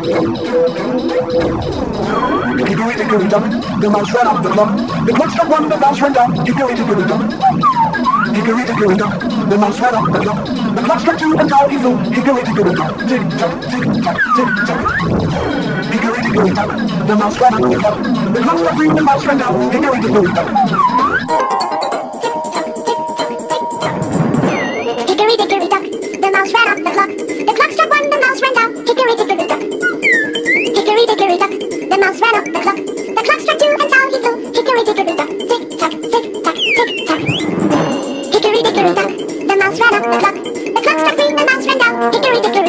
Hickory, dickory, dock, the mouse ran up the clock. The clock struck one, the mouse ran down. Hickory, dickory, dock. Hickory, dickory, dock, the mouse ran up the clock. The clock struck two, and down he flew. Hickory, dickory, dock, tick tock, tick tock, tick tock. Hickory, dickory, dock, the mouse ran up the clock. The clock struck three, the mouse ran down. Hickory, dickory, dock. Hickory, dickory, dock, the mouse ran up the clock. The clock struck one, the mouse ran down. Hickory, dickory, dock. Hickory, dickory, dock, the mouse ran up the clock. The clock struck two, and down he flew. Hickory, dickory, dock, tick tock, tick tock, tick tock. Hickory, dickory, dock, the mouse ran up the clock. The clock struck three, the mouse ran down. Hickory, dickory.